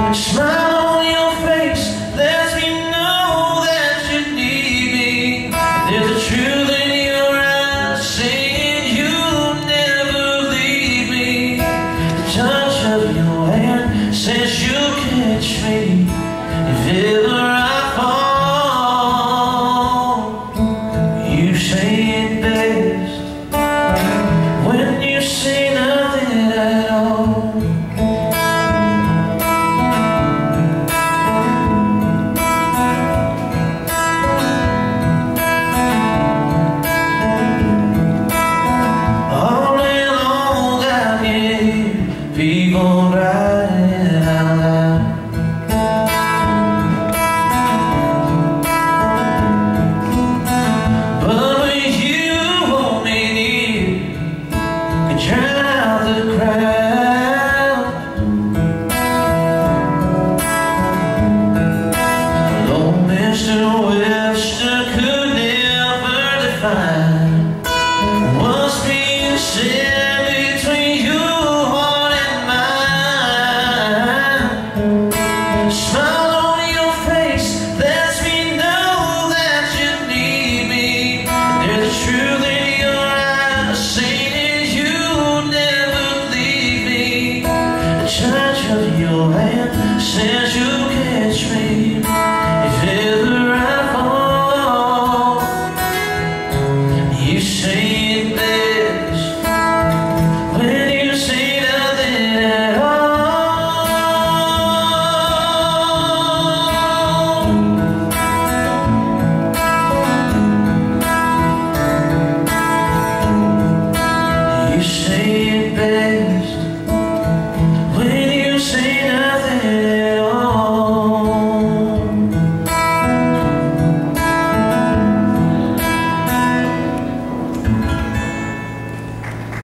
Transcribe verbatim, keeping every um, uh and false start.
Smile on your face lets me know that you need me. There's a truth in your eyes saying you'll never leave me. The touch of your hand says you'll catch me if ever